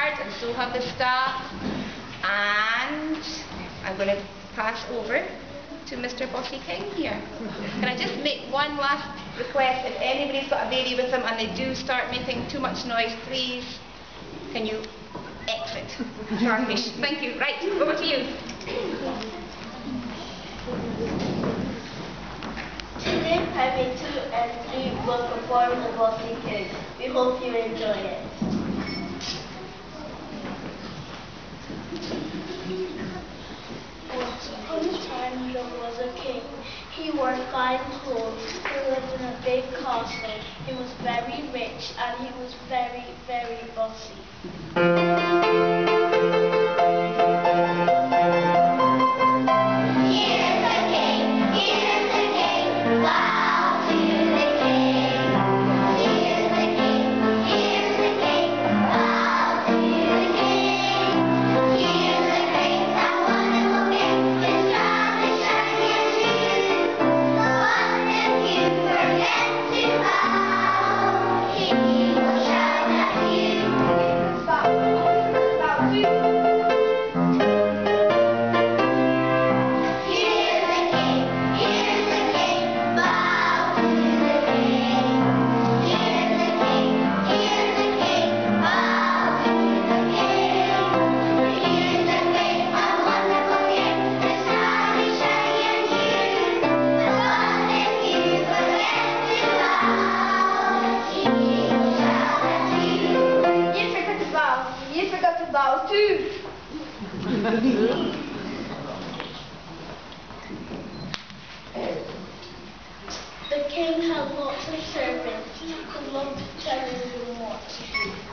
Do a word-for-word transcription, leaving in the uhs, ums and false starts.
card, and so have the staff. And I'm going to pass over to Mister Bossy King here. Can I just make one last request? If anybody's got a baby with them and they do start making too much noise, please, can you exit? Sharpish. Thank you. Right, over to you. Today, Primary two and three will perform the Bossy King. We hope you enjoy it. Once upon a time, there was a king. He wore fine clothes. He lived in a big castle. He was very rich and he was very, very bossy. Bow too. The king had lots of servants who loved telling him what to do.